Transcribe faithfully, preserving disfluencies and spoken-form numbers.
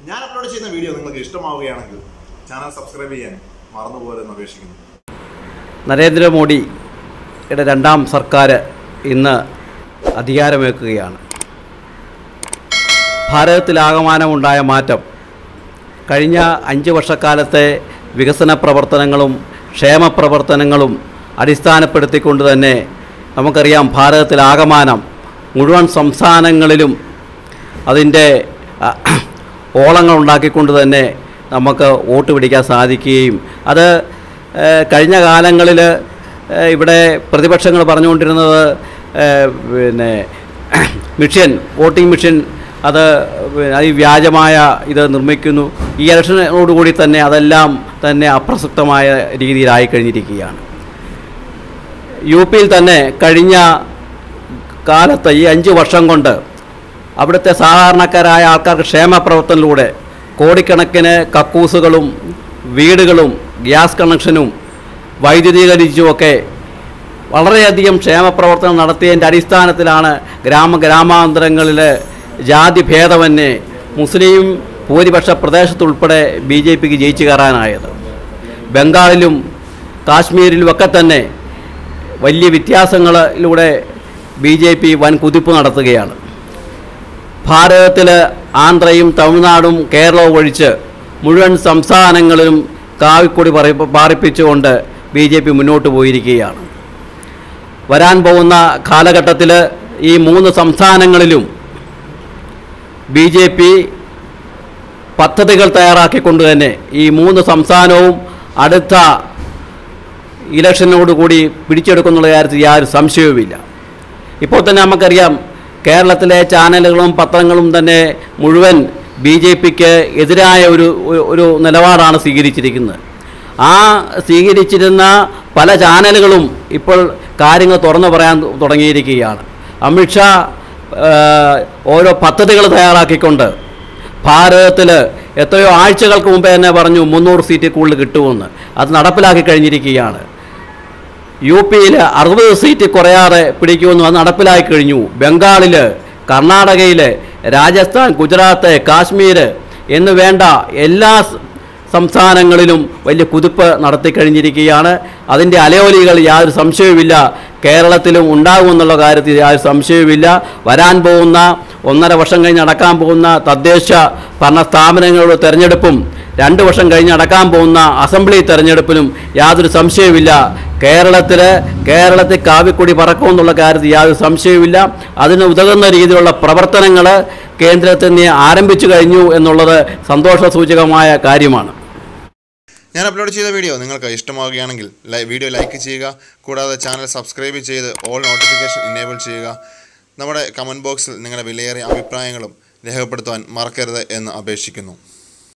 ഞാൻ അപ്ലോഡ് ചെയ്യുന്ന വീഡിയോ നിങ്ങൾക്ക് ഇഷ്ടമാവുകയാണെങ്കിൽ ചാനൽ സബ്സ്ക്രൈബ് ചെയ്യാൻ മറന്നുപോലെന്ന് അപേക്ഷിക്കുന്നു. നരേന്ദ്രമോദിയുടെ രണ്ടാം സർക്കാർ ഇന്ന് അധികാരമേൽക്കുകയാണ്. ഭാരതത്തിലാകമാനമുണ്ടായ മാറ്റം കഴിഞ്ഞ അഞ്ച് വർഷക്കാലത്തെ വികസന പ്രവർത്തനങ്ങളും ക്ഷേമ പ്രവർത്തനങ്ങളും അടിസ്ഥാനപ്പെടുത്തിക്കൊണ്ട് തന്നെ നമുക്കറിയാം, ഭാരതത്തിലാകമാനം മുഴുവൻ സംസ്ഥാനങ്ങളിലും അതിൻ്റെ ഓളങ്ങൾ ഉണ്ടാക്കിക്കൊണ്ട് തന്നെ നമുക്ക് വോട്ട് പിടിക്കാൻ സാധിക്കുകയും അത് കഴിഞ്ഞ കാലങ്ങളിൽ ഇവിടെ പ്രതിപക്ഷങ്ങൾ പറഞ്ഞുകൊണ്ടിരുന്നത് പിന്നെ മിഷൻ വോട്ടിംഗ് മിഷൻ അത് ഈ വ്യാജമായ ഇത് നിർമ്മിക്കുന്നു. ഈ ഇലക്ഷനോടുകൂടി തന്നെ അതെല്ലാം തന്നെ അപ്രസക്തമായ രീതിയിലായി കഴിഞ്ഞിരിക്കുകയാണ്. യു പിയിൽ തന്നെ കഴിഞ്ഞ കാലത്ത് ഈ അഞ്ച് വർഷം കൊണ്ട് അവിടുത്തെ സാധാരണക്കാരായ ആൾക്കാർക്ക് ക്ഷേമ പ്രവർത്തനത്തിലൂടെ കോടിക്കണക്കിന് കക്കൂസുകളും വീടുകളും ഗ്യാസ് കണക്ഷനും വൈദ്യുതീകരിച്ചുമൊക്കെ വളരെയധികം ക്ഷേമ പ്രവർത്തനം നടത്തിയതിൻ്റെ അടിസ്ഥാനത്തിലാണ് ഗ്രാമ ഗ്രാമാന്തരങ്ങളിൽ ജാതി ഭേദമന്യേ മുസ്ലിം ഭൂരിപക്ഷ പ്രദേശത്തുൾപ്പെടെ ബി ജെ പിക്ക് ജയിച്ചു കയറാനായത്. ബംഗാളിലും കാശ്മീരിലുമൊക്കെ തന്നെ വലിയ വ്യത്യാസങ്ങളിലൂടെ ബി ജെ പി വൻ കുതിപ്പ് നടത്തുകയാണ്. ഭാരതത്തിൽ ആന്ധ്രയും തമിഴ്നാടും കേരളവും ഒഴിച്ച് മുഴുവൻ സംസ്ഥാനങ്ങളിലും കാവിക്കൊടി പറ പാറിപ്പിച്ചുകൊണ്ട് ബി ജെ പി മുന്നോട്ട് പോയിരിക്കുകയാണ്. വരാൻ പോകുന്ന കാലഘട്ടത്തിൽ ഈ മൂന്ന് സംസ്ഥാനങ്ങളിലും ബി ജെ പി പദ്ധതികൾ തയ്യാറാക്കിക്കൊണ്ട് തന്നെ ഈ മൂന്ന് സംസ്ഥാനവും അടുത്ത ഇലക്ഷനോടുകൂടി പിടിച്ചെടുക്കുന്നുള്ള കാര്യത്തിൽ യാതൊരു സംശയവുമില്ല. ഇപ്പോൾ തന്നെ നമുക്കറിയാം, കേരളത്തിലെ ചാനലുകളും പത്രങ്ങളും തന്നെ മുഴുവൻ ബി ജെ പിക്ക് എതിരായ ഒരു ഒരു നിലപാടാണ് സ്വീകരിച്ചിരിക്കുന്നത്. ആ സ്വീകരിച്ചിരുന്ന പല ചാനലുകളും ഇപ്പോൾ കാര്യങ്ങൾ തുറന്നു പറയാൻ തുടങ്ങിയിരിക്കുകയാണ്. അമിത്ഷാ ഓരോ പദ്ധതികൾ തയ്യാറാക്കിക്കൊണ്ട് ഭാരതത്തിൽ എത്രയോ ആഴ്ചകൾക്ക് മുമ്പേ തന്നെ പറഞ്ഞു മുന്നൂറ് സീറ്റ് കൂടുതൽ കിട്ടുമെന്ന്. അത് നടപ്പിലാക്കി കഴിഞ്ഞിരിക്കുകയാണ്. യു പിയിൽ അറുപത് സീറ്റ് കുറയാതെ പിടിക്കുമെന്നും അത് നടപ്പിലാക്കി കഴിഞ്ഞു. ബംഗാളിൽ, കർണാടകയിൽ, രാജസ്ഥാൻ, ഗുജറാത്ത്, കാശ്മീർ എന്ന് വേണ്ട എല്ലാ സംസ്ഥാനങ്ങളിലും വലിയ കുതിപ്പ് നടത്തിക്കഴിഞ്ഞിരിക്കുകയാണ്. അതിൻ്റെ അലയോലികൾ യാതൊരു സംശയവുമില്ല കേരളത്തിലും ഉണ്ടാകുമെന്നുള്ള കാര്യത്തിൽ യാതൊരു സംശയവുമില്ല. വരാൻ പോകുന്ന ഒന്നര വർഷം കഴിഞ്ഞ് നടക്കാൻ പോകുന്ന തദ്ദേശ ഭരണ സ്ഥാപനങ്ങളുടെ തെരഞ്ഞെടുപ്പും രണ്ട് വർഷം കഴിഞ്ഞ് നടക്കാൻ പോകുന്ന അസംബ്ലി തെരഞ്ഞെടുപ്പിലും യാതൊരു സംശയവുമില്ല കേരളത്തിൽ കേരളത്തിൽ കാവിക്കൊടി പറക്കുമെന്നുള്ള കാര്യത്തിൽ യാതൊരു സംശയവുമില്ല. അതിന് ഉതകുന്ന രീതിയിലുള്ള പ്രവർത്തനങ്ങൾ കേന്ദ്രത്തിൽ നിന്ന് ആരംഭിച്ചു കഴിഞ്ഞു എന്നുള്ളത് സന്തോഷസൂചകമായ കാര്യമാണ്. ഞാൻ അപ്ലോഡ് ചെയ്ത വീഡിയോ നിങ്ങൾക്ക് ഇഷ്ടമാവുകയാണെങ്കിൽ വീഡിയോ ലൈക്ക് ചെയ്യുക. കൂടാതെ ചാനൽ സബ്സ്ക്രൈബ് ചെയ്ത് ഓൾ നോട്ടിഫിക്കേഷൻ ഇനേബിൾ ചെയ്യുക. നമ്മുടെ കമൻറ്റ് ബോക്സിൽ നിങ്ങളുടെ വിലയേറിയ അഭിപ്രായങ്ങളും രേഖപ്പെടുത്തുവാൻ മറക്കരുത് എന്ന് അപേക്ഷിക്കുന്നു.